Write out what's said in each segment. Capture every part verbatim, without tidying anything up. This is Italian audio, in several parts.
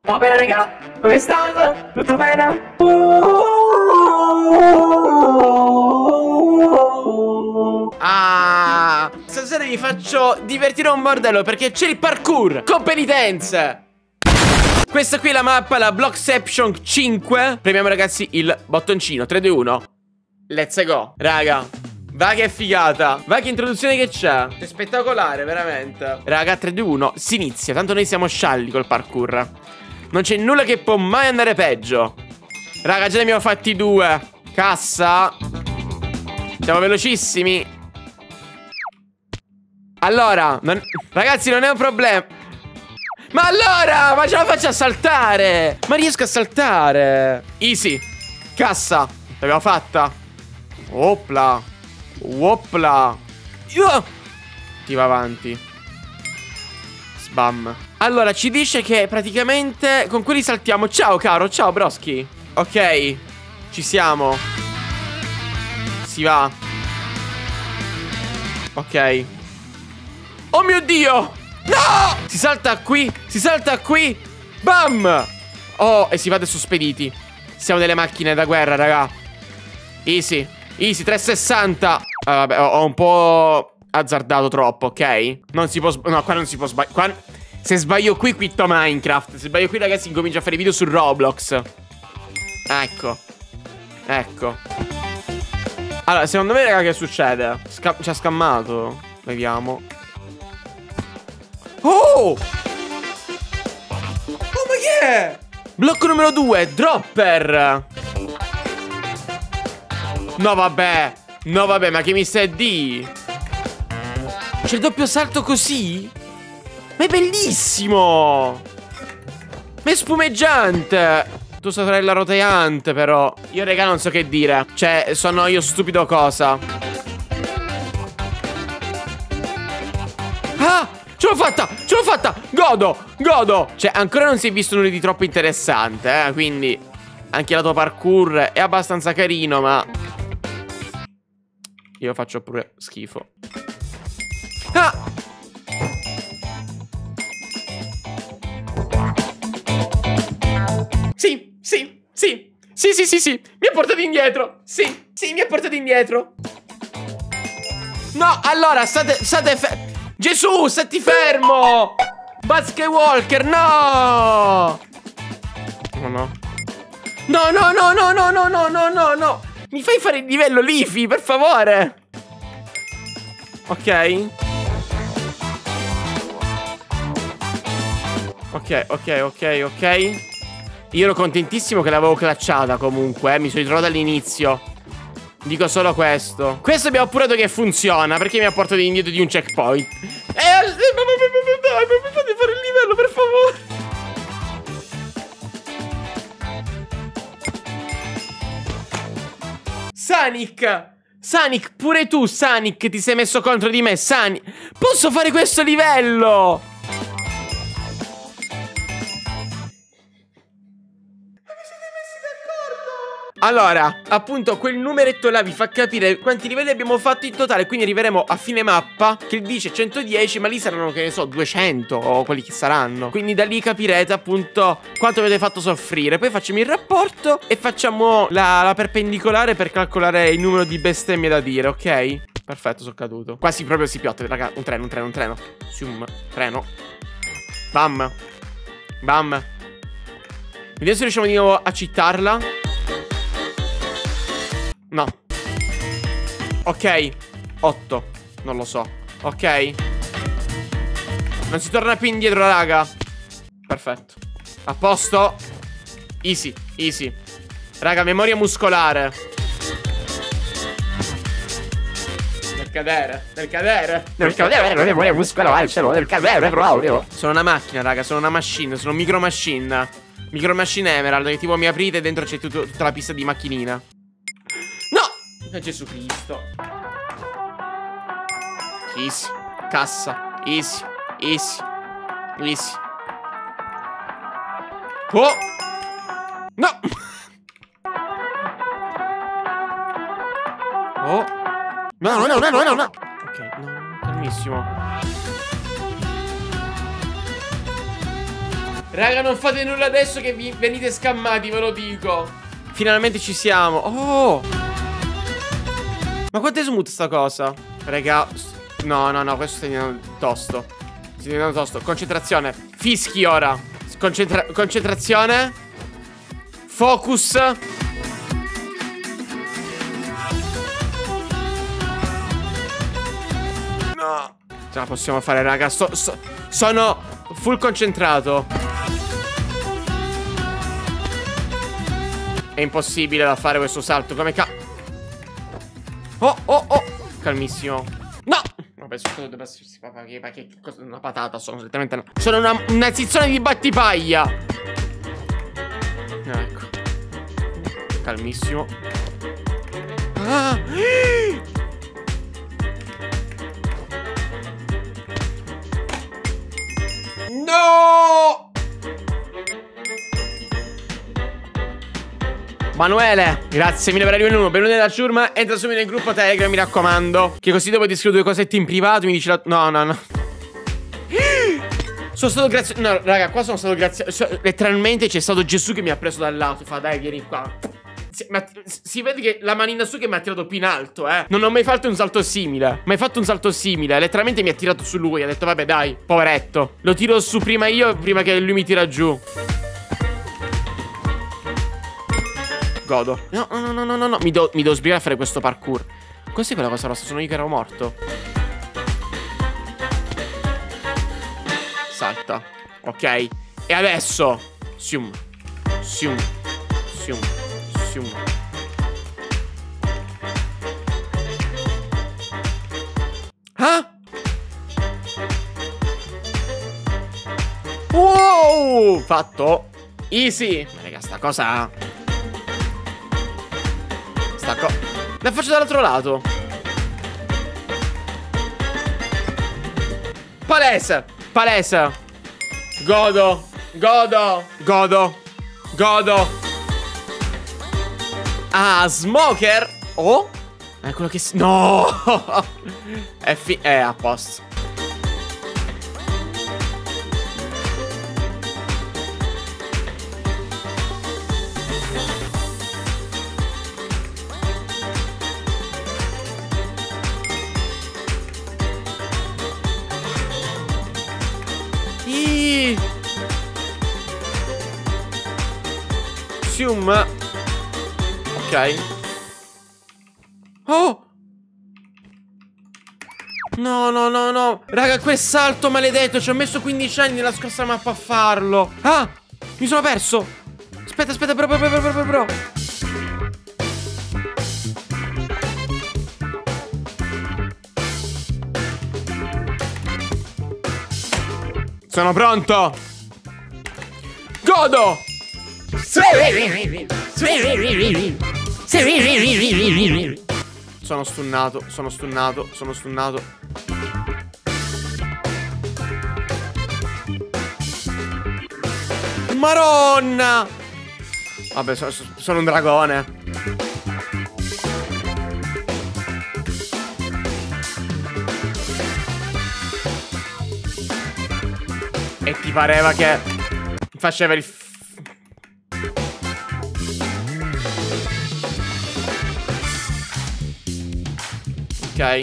Va bene raga, come state? Tutto bene? Ah, stasera vi faccio divertire un bordello perché c'è il parkour con penitenze. Questa qui è la mappa, la Blockception cinque. Premiamo ragazzi il bottoncino. Tre, due, uno. Let's go. Raga, va che figata. Va che introduzione che c'è. È spettacolare, veramente. Raga, tre, due, uno. Si inizia. Tanto noi siamo scialli col parkour. Non c'è nulla che può mai andare peggio. Raga, già ne abbiamo fatti due. Cassa. Siamo velocissimi. Allora non... Ragazzi, non è un problema. Ma allora, ma ce la faccio a saltare. Ma riesco a saltare. Easy. Cassa. L'abbiamo fatta. Opla. Opla. Io. Ti va avanti. Sbam. Allora, ci dice che praticamente con quelli saltiamo. Ciao caro, ciao broschi. Ok, ci siamo. Si va. Ok. Oh mio Dio. No! Si salta qui, si salta qui. Bam. Oh, e si va adesso spediti. Siamo delle macchine da guerra, raga. Easy, easy, trecentosessanta. Ah, vabbè, ho, ho un po' azzardato troppo, ok? Non si può No, qua non si può sbagliare. Se sbaglio qui, quitto Minecraft. Se sbaglio qui, ragazzi, incomincio a fare video su Roblox. Ecco. Ecco. Allora, secondo me, raga, che succede? Sca ci ha scammato. Vediamo. Oh! Oh, ma che è? Blocco numero due, Dropper. No, vabbè. No, vabbè, ma che mi stai a di? C'è il doppio salto così? Ma è bellissimo! Ma è spumeggiante! Tu sarai la roteante, però. Io, raga, non so che dire. Cioè, sono io stupido cosa? Ah! Ce l'ho fatta! Ce l'ho fatta! Godo! Godo! Cioè, ancora non si è visto nulla di troppo interessante, eh? Quindi anche lato parkour è abbastanza carino, ma io faccio pure schifo. Ah! Sì, sì, sì. Sì, sì, sì, sì. Mi ha portato indietro. Sì, sì, mi ha portato indietro. No, allora, state, state fe Gesù, stati fermo! Buzz Skywalker, no! No, no. No, no, no, no, no, no, no, no, no, no. Mi fai fare il livello Leafy, per favore. Ok. Ok, ok, ok, ok. Io ero contentissimo che l'avevo clutchata comunque, eh. Mi sono ritrovato all'inizio. Dico solo questo. Questo abbiamo appurato che funziona, perché mi ha portato indietro di un checkpoint. E dai, mi fate fare il livello, per favore. Sonic. Sonic, pure tu, Sonic, ti sei messo contro di me, Sonic. Posso fare questo livello? Allora, appunto, quel numeretto là vi fa capire quanti livelli abbiamo fatto in totale. Quindi arriveremo a fine mappa che dice centodieci, ma lì saranno, che ne so, duecento o quelli che saranno. Quindi da lì capirete appunto quanto avete fatto soffrire. Poi facciamo il rapporto e facciamo la, la perpendicolare per calcolare il numero di bestemmie da dire, ok? Perfetto, sono caduto. Quasi proprio si piotta, raga. Un treno, un treno, un treno. Zoom, treno. Bam. Bam. Vediamo se riusciamo di nuovo a cittarla. No. Ok. otto. Non lo so. Ok. Non si torna più indietro, raga. Perfetto. A posto. Easy. Easy. Raga, memoria muscolare. Nel cadere. Nel cadere. Nel cadere. Memoria muscolare. Nel cadere proprio. Sono una macchina, raga. Sono una machine. Sono un micro machine. Micro machine Emerald. Che tipo mi aprite e dentro c'è tutta la pista di macchinina. Gesù Cristo. Easy. Cassa. Easy. Easy. Easy. Oh. No. Oh. No, no, no, no, no, no. Ok, no, calmissimo. Raga, non fate nulla adesso che vi venite scammati, ve lo dico. Finalmente ci siamo. Oh. Ma quanto è smooth sta cosa? Raga. No, no, no, questo sta diventando tosto. Sta diventando tosto. Concentrazione. Fischi ora. Concentra concentrazione. Focus. No. Ce la possiamo fare, raga. So, so, sono full concentrato. È impossibile da fare questo salto. Come ca... Oh, oh, oh. Calmissimo. No. Vabbè, sono che, che cosa, una patata sono esattamente no. Sono una, una zizzone di battipaglia. Ecco. Calmissimo. Ah. No! Manuele, grazie mille per arrivare in uno. Benvenuti da Ciurma. Entra subito nel gruppo Telegram, mi raccomando. Che così dopo ti scrivo due cosette in privato. Mi dici la... No, no, no. Sono stato grazie... No, raga, qua sono stato grazie... Letteralmente c'è stato Gesù che mi ha preso dal lato. Fa, dai, vieni qua. Si, ma, si vede che la manina su che mi ha tirato più in alto, eh. Non ho mai fatto un salto simile. Mai fatto un salto simile. Letteralmente mi ha tirato su lui. Ha detto, vabbè, dai, poveretto. Lo tiro su prima io, prima che lui mi tira giù. Godo. No, no, no, no, no, no. Mi, do, mi devo sbrigare a fare questo parkour. Cos'è quella cosa rossa? Sono io che ero morto. Salta. Ok. E adesso sium. Sium. Sium. Sium. Ah? Wow. Fatto. Easy. Ma raga, sta cosa... Stacco. La faccio dall'altro lato. Palese. Palese. Godo. Godo. Godo. Godo. Ah, smoker. Oh. È quello che si... No. È fi... È a posto. Sium. Ok. Oh. No, no, no, no. Raga, quel salto maledetto. Ci ho messo quindici anni nella scorsa mappa a farlo. Ah, mi sono perso. Aspetta, aspetta, bro, bro, bro, bro, bro, bro. Sono pronto. Godo. Sono stunnato, sono stunnato, sono stunnato. Maronna. Vabbè, sono, sono un dragone. E ti pareva che faceva il... Ok.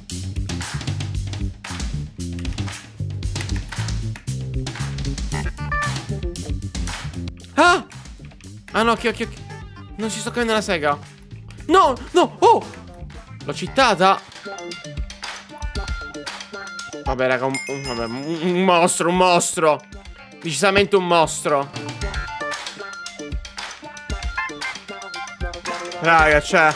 Ah! Ah no, ok, ok, ok. Non ci sto capendo la sega. No, no, oh! L'ho citata. Vabbè, raga, un, un, vabbè, un, un mostro, un mostro. Decisamente un mostro. Raga, c'è.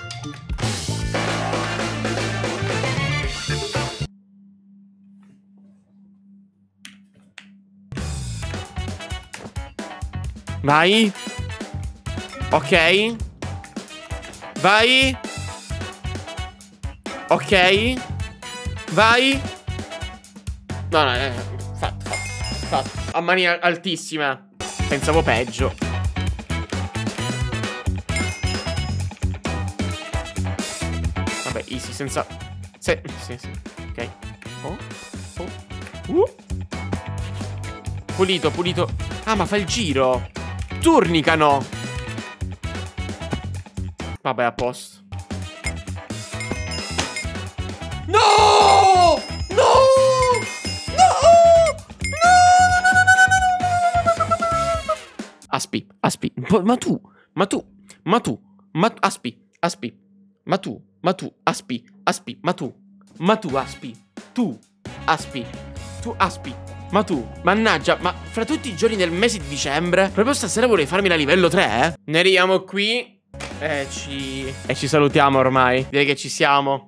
Vai. Ok. Vai. Ok. Vai. No, no, eh, fatto, fatto, fatto. A mani altissime. Pensavo peggio. Vabbè, easy, senza... Se... Sì, sì, ok. Oh, oh. Uh. Pulito, pulito. Ah, ma fa il giro. Turnicano. Vabbè, a posto. No! No! No! Aspi, Aspi, ma tu, ma tu, ma tu, ma tu, Aspi, Aspi, ma tu, ma tu, Aspi, Aspi, ma tu, ma tu, Aspi, tu, Aspi, tu, Aspi, ma tu, mannaggia, ma fra tutti i giorni del mese di dicembre, proprio stasera vorrei farmi la livello tre, eh? Ne arriviamo qui e ci... e ci salutiamo ormai, direi che ci siamo.